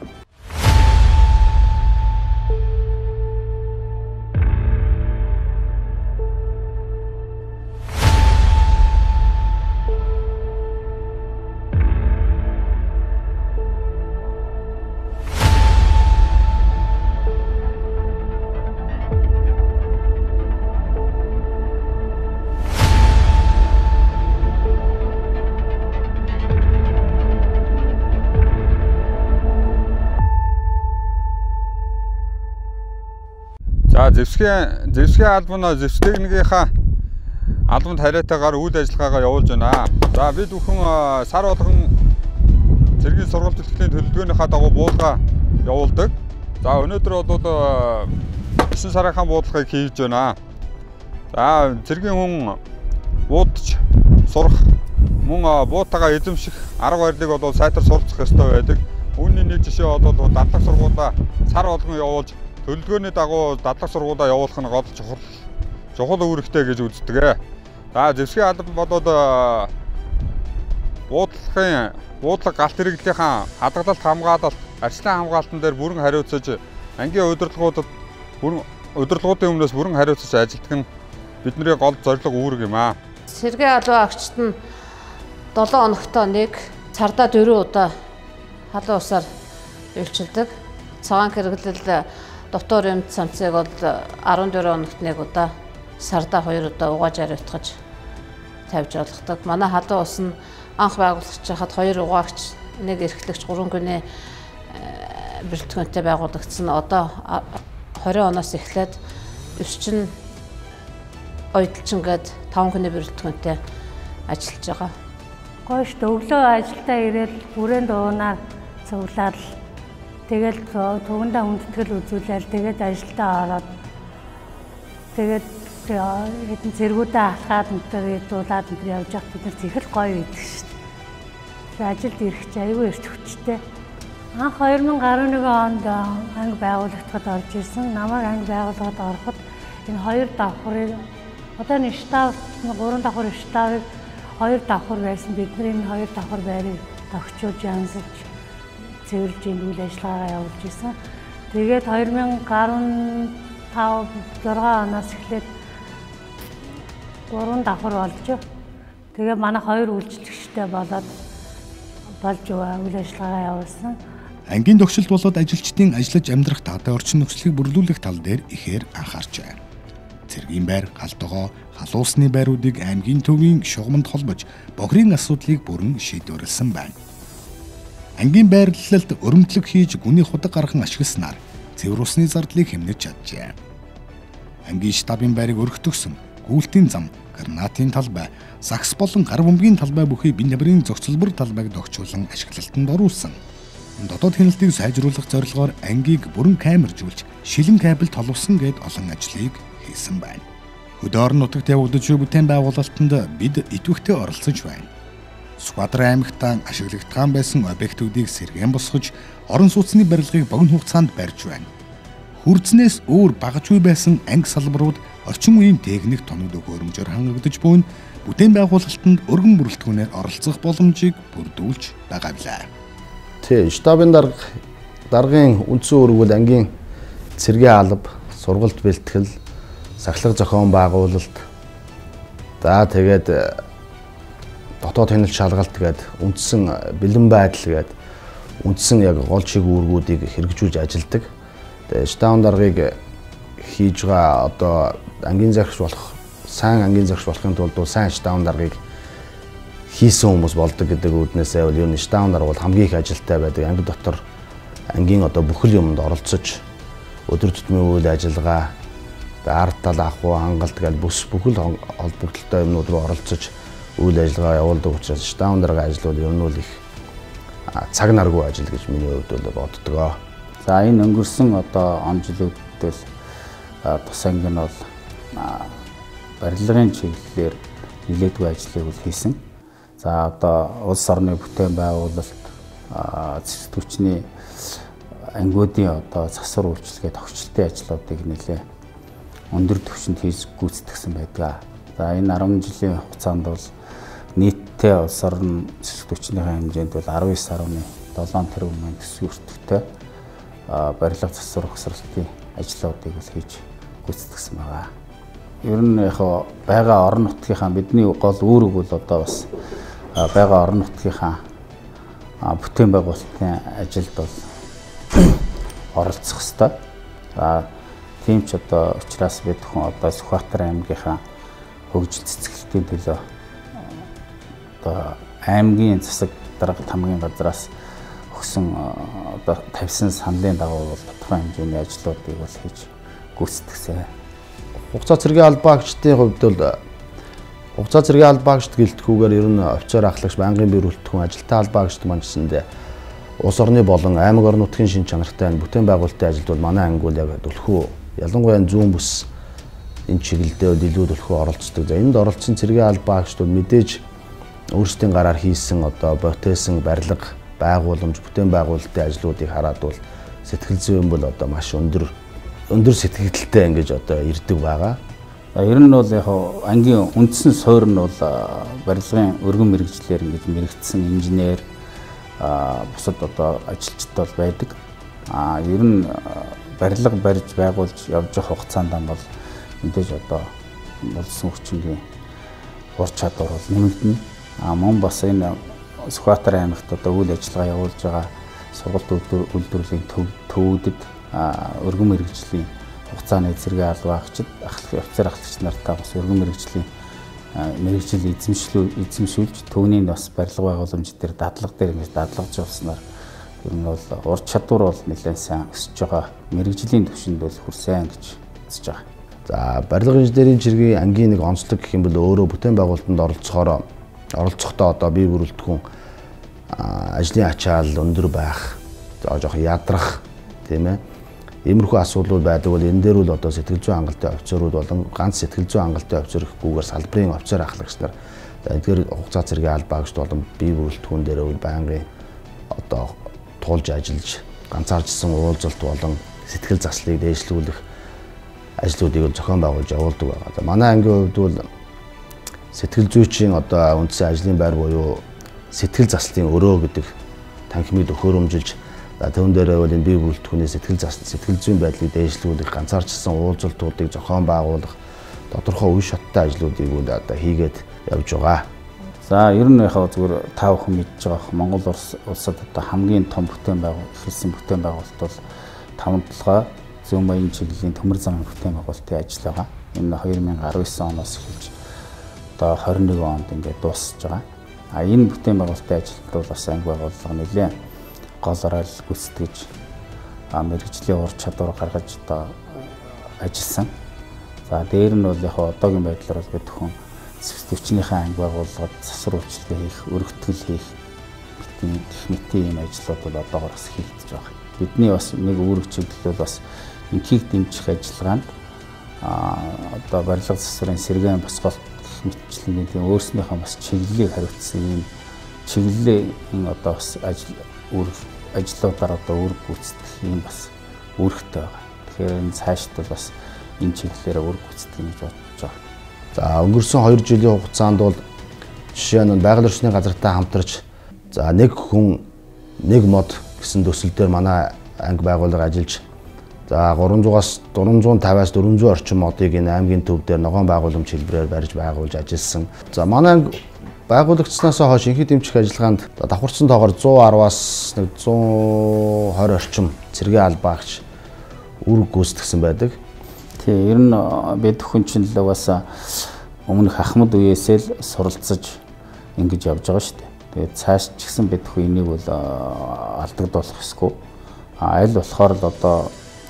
Зэвсгийн албан зэвсгийнхаа албанд хариатайгаар үйл ажиллагаагаа явуулж байна. За бид бүхэн сар болгон цэргийн сургалт төлөвлөлийн төлөвлөгөөнийхөө дагуу буулга явуулдаг. За өнөөдөр бол 9 сарынхаа буулгыг хийж байна. За цэргийн хүн буудаж сурах мөн буутагаа эзэмших арга барилыг бол сайтар суралцах ёстой байдаг. Үүний нэг жишээ бол дадлаг сургуулаа сар болгон явуулж төлөвлөгөөний дагуу дадлаг сургуулаа явуулах нь гол чухал үүрэгтэй гэж үздэг. За зэвсгийн албан болоод буудлага галт хэрэглийнхаа хадгалалт хамгаалалт, арслан хамгаалтан дээр бүрэн хариуцаж ангийн удирдлагуудын өмнөөс бүрэн хариуцаж ажилладаг нь бидний гол зорилго үүрэг юм аа. Сэргээ албан агчид нь 7 хоногтоо нэг, цардаа 4 удаа халуун усаар үйлчилдэг. Цагаан хэрэглэл дотор эмт цамцыг бол 14 хоногт нэг удаа, сардаа 2 удаа угааж ариутгаж тавьж болгодог. Манай халуун ус нь анх байгуулагдаж хахад 2 угаагч, нэг эрхлэгч, 3 гүний бүрэлдэхүүнтэй байгуулагдсан. Одоо 20 оноос эхлээд 9 ойдлчин гээд 5 гүний бүрэлдэхүүнтэй ажиллаж байгаа. Гоё шүү дээ. Өглөө ажилдаа ирээл бүрэн дуунаар цуглаад тэгэл түгэндээ хүндэтгэл үзүүлээл тэгээд ажилдаа ороод тэгээд хэдэн цэргүүдээ алхаад энэ дуулаад энэ явж явах бид нар их л гоё байдаг шүү дээ. Ажилд ирэх чинь аюул эрт хүчтэй. Анх 2011 онд анги байгуулагдахад орж ирсэн. Намайг анги байгууллагад ороход энэ 2 давхрыг одоо энэ штаб 3 давхар штабыг 2 давхар байсан. Бидний энэ 2 давхар байрыг тогтчулж янзалж цэвэрлж үйл ажиллагаагаа явуулж исэн. Тэгээд 2015 6 оноос эхлээд 3 давхар болж. Тэгээ манай 2 үйлчлэгчтэй болоод болж үйл ажиллагаагаа явуулсан. Ангийн тогшилт болоод ажилчдын ажиллаж амьдрах таатай орчин нөхцөлийг бүрдүүлэх тал дээр ихээр анхаарчээ. Цэргийн байр, галтгоо, халуусны байруудыг аймгийн төвийн шугамд холбож бохирын асуудлыг бүрэн шийдвэрлсэн байна. Ангийн байрлалд өрөмтлөг хийж гүний худаг гархан ашигласнаар цэвэр усны зардлыг хэмнэж чаджээ. Ангийн штабын байрыг өргөтгсөн гүйлтийн зам, гранатын талбай, сакс болон гар бөмбөгийн талбай бүхий бие набрын зохицолбор талбайг догчуулан ашиглалтанд оруулсан. Дотоод хяналтыг сайжруулах зорилгоор ангийг бүрэн камержуулж, шилэн кабель толовсон гэд олон ажлыг хийсэн байна. Хөдөө орон нутагт явагдаж буй бүтээн байгуулалтанд бид идэвхтэй оролцож байна. Сүхбаатар аймагтаа ашиглагдсан байсан объектуудыг сэргээн босгож, орон сууцны барилгыг богино хугацаанд барьж байна. Хүрдснээс өөр багажгүй байсан анги салбарууд орчин үеийн техник тоног хөрөмжөөр хангагдаж буй бүтээн байгуулалтанд өргөн бүрэлдэхүүнээр оролцох боломжийг бүрдүүлж байгаа билээ. Штабын даргын үндсэн үүрэг бол ангийн цэргийн алба, сургалт бэлтгэл, сахилга зохион байгуулалт, за тэгээд дотоод хяналт шалгалт гээд үндсэн бэлэн байдал гээд үндсэн яг гол чиг үүргүүдийг хэрэгжүүлж ажилладаг. Тэгээд штабын даргыг хийж байгаа одоо ангийн захирагч болох, сайн ангийн захирагч болохын тулд сайн штабын даргыг хийсэн хүмүүс болдог гэдэг үүднээсээ бол ер нь штабын дарга бол хамгийн их ажилтай байдаг. Анги дотор ангийн одоо бүхэл юмд оролцож өдөр тутмын үйл ажиллагаа, ард тал ахуй хангалт гэж бүхэл холбогдолтой юмнууд руу оролцож үйл ажиллагаа явуулдаг учраас штабын дарга ажил бол ер нь бол их цаг наргүй ажил гэж миний хувьд бол боддгоо. За энэ өнгөрсөн одоо он жилүүдээс тус анги нь бол барилгын чиглэлээр нэлээдгүй ажлыг бол хийсэн. За одоо улс орны бүтээн байгуулалт, цэцэд хүчний ангиудын одоо засвар үйлчилгээ тогтчлтын ажлуудыг нэлээ өндөр түвшинд хийж гүйцэтгэсэн байдаг. За энэ 10 жилийн хугацаанд бол нийтдээ улс орны цэцэд хүчний хэмжээнд бол 19.7 тэрбум төсвийн өртөгтэй барилга засвар ухсралтын ажлуудыг бол хийж гүйцэтгэсэн байгаа. Ер нь яг байгаа орон нутгийнхаа бидний гол үүрэг бол одоо бас байгаа орон нутгийнхаа бүтээн байгуулалтын ажилд бол оролцох ёстой. Тийм ч одоо учраас бид хүн одоо Сүхбаатар аймгийнхаа хөгжил цэцгэлтийн төлөө одоо аймгийн засаг дарга тамгын газраас өгсөн одоо тавьсан саналын дагуу бол тодорхой хэмжээний ажлуудыг бол хийж гүйцэтгсэн. Хугацаа цэргийн албаагчдын хувьд бол хугацаа цэргийн албаагчд гэлтгүүгээр ер нь офицер ахлагч байнгын бие бүрэлдэхүүн ажилтаа албаагчд манжсэндээ улс орны болон аймаг орон нутгийн шин чанартай бүтээн байгуулалтын ажилд бол манай анги бол яг түлхүү ялангуяа зүүн бүс энэ чиглэлдээ илүү түлхүү оролцдог. За энд оролцсон цэргийн албаагчд бол мэдээж өөрсдийн гараар хийсэн одоо ботесэн барилга байгууламж бүтээн байгуулалтын ажлуудыг хараад бол сэтгэл зүйн бол одоо маш өндөр сэтгэгдэлтэй ингэж одоо ирдэг байгаа. Ер нь бол яг ангийн үндсэн суурь нь бол барилгын өргөн мэрэгчлэр ингэж мэрэгдсэн инженер бусад одоо ажилчид бол байдаг. Ер нь барилга барьж байгуулж явж явах хугацаанд бол мэдээж одоо болсон хүчингийн ур чадвар бол нэмэгдэнэ. Мөн бас энэ Сүхбаатар аймагт одоо үйл ажиллагаа явуулж байгаа сургалт үйлдвэрлэлийн төвүүдэд өргөн мэрэгжлийн хугацааны цэргийн албаагчид, офицер ахлагч нартай бас өргөн мэрэгжлийн мэрэгжил эзэмшүүлж төвний бас барилга байгууламж дээр дадлага дээр ингэж дадлагж явснаар ер нь бол ур чадвар бол нэлээд сайн өсөж байгаа. Мэрэгжлийн түвшинд бол хүрсэн гэж үзэж байгаа. За барилга инженерийн чиргийн ангийн нэг онцлог гэх юм бол өөрөө бүтээн байгуулалтанд оролцохдоо одоо бие бүрэлдэхүүн ажлын ачаал өндөр байх, жоох ядрах тийм ээ. Иймэрхүү асуудлууд байдаг бол энэ дээр бол одоо сэтгэл зүйн хангалттай офицерууд болон ганц сэтгэл зүйн хангалттай офицер гэхгүйгээр салбарын офицер ахлагч нар эдгээр хугацаа цэргийн албаагчд болон бие бүрэлдэхүүн дээр бол байнгын одоо туулж ажиллаж ганцаарчсан уулзалт болон сэтгэл заслыг дээшлүүлэх ажлуудыг зохион байгуулж явуулдаг байгаа. За манай ангийн хувьд бол сэтгэл зүйчийн одоо үндсэн ажлын байр буюу сэтгэл заслын өрөө гэдэг танхимыг төхөөрөмжилж За түүн дээрээ бол энэ бие бүрэлдэхүүний сэтгэл зүйн байдлыг дээшлүүлэх, ганцаарчилсан уулзалтуудыг зохион байгуулах, тодорхой үе шаттай ажлуудыг одоо хийгээд явж байгаа. За ер нь яхаа зүгээр та бүхэн мэдж байгаа Монгол улсад одоо хамгийн том бүтээн эхэлсэн бүтээн байгуулалт бол 5-7 зүүн баян чиглэлийн төмөр замын бүтээн байгуулалтын ажил байгаа. Энэ 2019 оноос эхэлж одоо 21 онд ингээд дуусж байгаа. Энэ бүтээн байгуулалтын ажилд бол бас анги байгууллага нэлээд гол орол гүйцэтгэж мэргэжлийн ур чадвар гаргаж одоо ажилласан. За дээр нь бол яхаа одоогийн байдлаар бол бид хүн зөвчнийхээ анги байгууллагад засвар үйлчлэгээ хийх, өргөтгөл хийх мэтийн юм ажлууд бол одоогоор бас хийгдэж байгаа. Бидний бас нэг үүрэг чиглэл бол бас энхийг дэмжих ажиллагаанд одоо барилга засварын сэргээн босголт мэтчилгээ тийм өөрснийхөө бас чиглэлийг хариуцсан юм чиглэлийн одоо бас ажлуудаар одоо үүрэг гүйцэтгэх юм бас үүрэгтэй байгаа. Тэгэхээр энэ цаашд бол бас энэ чиглэлээр үүрэг гүйцэтгэх гэж бодож байгаа. За өнгөрсөн 2 жилийн хугацаанд бол жишээ нь байгаль орчны газартай хамтарч за нэг хүн нэг мод гэсэн төсөл дээр манай анги байгууллага ажиллаж за 300-аас 450-аас 400 орчим модыг энэ аймгийн төв дээр ногоон байгууламж хэлбэрээр барьж байгуулж ажилласан. За манай анги байгуулагдсанаас хойш инхий дэмжих ажиллагаанд давхарсан тоогоор 110-аас 120 орчим цэргийн албаагч үүрэг гүйцэтгсэн байдаг. Тий, ер нь бид хүн чинь л бас өмнөх Ахмад үеэсээ л суралцаж ингэж явж байгаа шүү дээ. Тэгээд цааш ч гэсэн бид хүн энийг бол алдагдуулах ёсгүй. Аль болохоор л одоо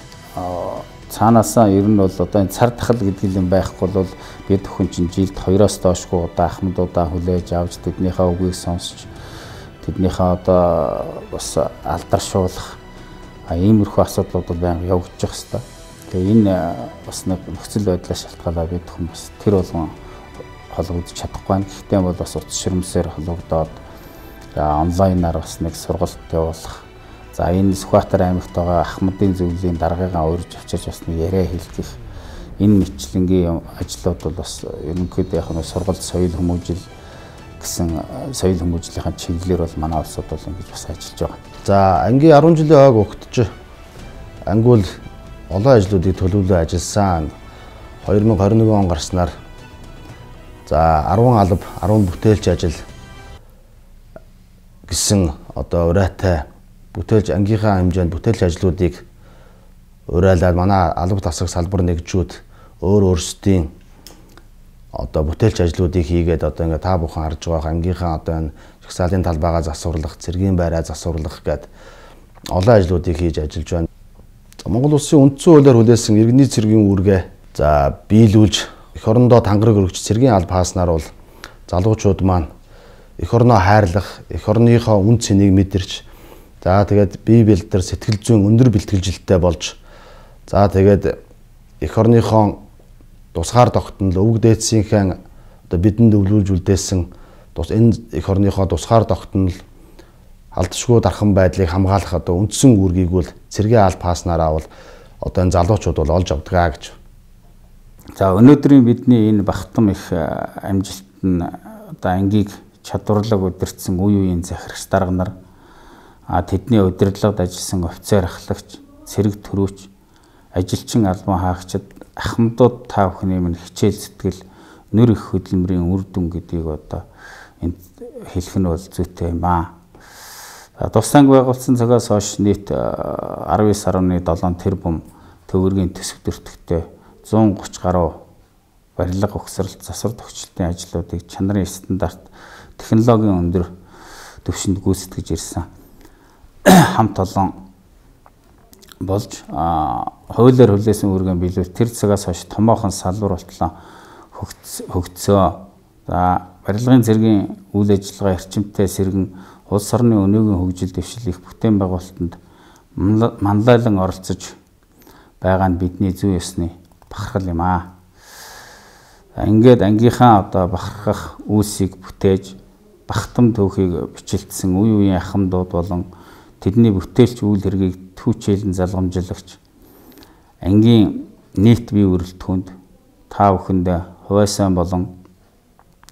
цаанаасаа ер нь бол одоо энэ цар тахал гэдэг юм байхгүй бол бид хүн чинь жилд 2-оос доошгүй одоо Ахмадуудаа хүлээж авч тэднийхээ үгийг сонсч тэднийхээ одоо бас алдаршуулах иймэрхүү асуудлууд байнга явагдаж байгаа хэвээр. Тэгээ энэ бас нэг нөхцөл байдлаа шалтгаалаад бид хүн бас тэр болгон холбогдож чадахгүй байна. Гэхдээ бол бас утас ширмсээр холбогдоод онлайнаар бас нэг сургалт явуулах. За энэ Сүхбаатар аймагт байгаа Ахмадын зөвлөлийн даргаагаа урьж авчирч бас нэг яриа хэлгэх энэ мэтчилэнгийн ажлууд бол бас ерөнхийдөө яг нэг сургалт соёл хүмүүжил гэсэн соёл хүмүүжлийнхаа чиглэлээр бол манай улсууд бол ингэж бас ажиллаж байгаа. За ангийн 10 жилийн хойг өгтөж анги бол олон ажлуудыг төлөвлөө ажилласан. 2021 он гарснаар за 10 алба, 10 бүтээлч ажил гэсэн одоо урайтай бүтээлч ангийнхаа хэмжээнд бүтээлч ажлуудыг урайлаад манай алба тасаг салбар нэгжүүд өөрсдийн одоо бүтээлч ажлуудыг хийгээд одоо ингээ та бүхэн харж байгаа ангийнхаа одоо энэ жагсаалын талбайгаа засварлах, цэргийн байраа засварлах гэдэг олон ажлуудыг хийж ажиллаж байна. Монгол улсын үндсэн хуулиар хүлээсэн иргэний цэргийн үүргээ за биелүүлж эх орондоо тангараг өргөж цэргийн алба хааснаар бол залуучууд маань эх орноо хайрлах, эх орныхоо үн цэнийг мэдэрч за тэгээд бие бэлдэр сэтгэл зүйн өндөр бэлтгэлжилттэй болж за тэгээд эх орныхоо тусгаар тогтнол өвөг дээдсийнхээ одоо бидэнд өвлүүлж үлдээсэн энэ эх орныхоо тусгаар тогтнол алдшгүй дархан байдлыг хамгаалах одоо үндсэн үүргийг бол цэргийн алба хааснараа бол одоо энэ залуучууд бол олж авдаг гэж. За өнөөдрийн бидний энэ багтам их амжилт нь одоо ангийг чадварлаг удирдсан үе үеийн захирагч дарга нар тэдний удирдлагад ажилласан офицер ахлагч, цэрэг төрөөч, ажилчин албан хаагчид Ахмадууд та бүхний минь хичээл сэтгэл нэр их хөдөлмөрийн үр дүн гэдгийг одоо энд хэлэх нь бол зүйтэй юм аа. Тус анги байгуулсан цагаас хойш нийт 19.7 тэрбум төгрөгийн төсөв төртөгтэй 130 гаруй барилга угсралт засвар төгсөлтийн ажлуудыг чанарын стандарт технологийн өндөр түвшинд гүйцэтгэж ирсэн хамт олон болж хуулиар хүлээсэн үүргээ биелүүл тэр цагаас хойш томоохон салбар болтлоо хөгжсөө. За барилгын цэргийн үйл ажиллагаа эрчимтэй сэргэн улс орны өнөөгийн хөгжил дэвшил их бүтээн байгуулалтанд манлайлан оролцож байгаа нь бидний зүй ёсны бахархал юм аа. Ингээд ангийнхаа одоо бахархах үйлсийг бүтээж багтам түүхийг бичлэлсэн үе үеийн ахмадууд болон тэдний бүтээлч үйл хэргийг түүчээлэн залгамжлагч ангийн нийт бие бүрэлдэхүүнд та бүхэндээ хувайсан болон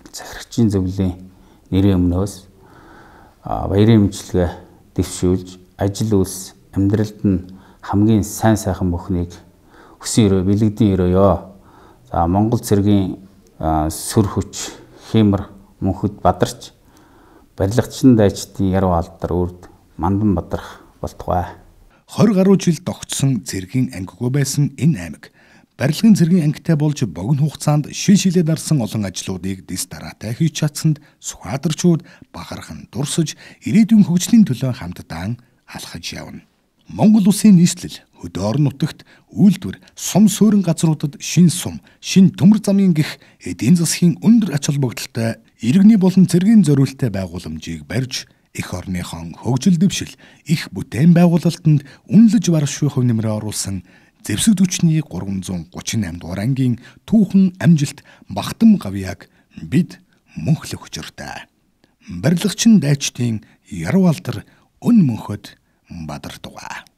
захирагчийн зөвлөлийн нэрийн өмнөөс баярын мэдлэгээ дэвшүүлж ажил үйлс амьдралд нь хамгийн сайн сайхан бүхнийг өсөн өрөө бэлэгдэн өрөөё. За Монгол цэргийн сүр хүч Хэмэр мөнхөд бадарч барилгачин дайчдын яруу алдар үрд мандан бадрах болтугай. 20 гаруй жил тогтсон цэргийн ангигүй байсан энэ аймаг барилгын цэргийн ангитай болж богино хугацаанд шилшилээд дарсан олон ажлуудыг дэс дараатай хийж чадсанд Сүхбаатарчууд бахархан дурсаж ирээдүйн хөгжлийн төлөө хамтдаа алхаж явна. Монгол улсын нийслэл хөдөө орон нутагт үйлдвэр сум суурин газруудад шин сум, шин төмөр замын гих эдийн засгийн өндөр ач холбогдолтой иргэний болон цэргийн зориулттай байгууламжийг барьж эх орныхон хөгжил дэвшил их бүтээн байгуулалтанд үнэлж баршгүй хөв нэмрээ оруулсан Зэвсэг түвшний 338 дугаар ангийн түүхэн амжилт Бахтам гавьяаг бид мөнхлөх хүчиртэй. Барилгачин дайчдын яруу алдар өн мөнхөд бадартугай.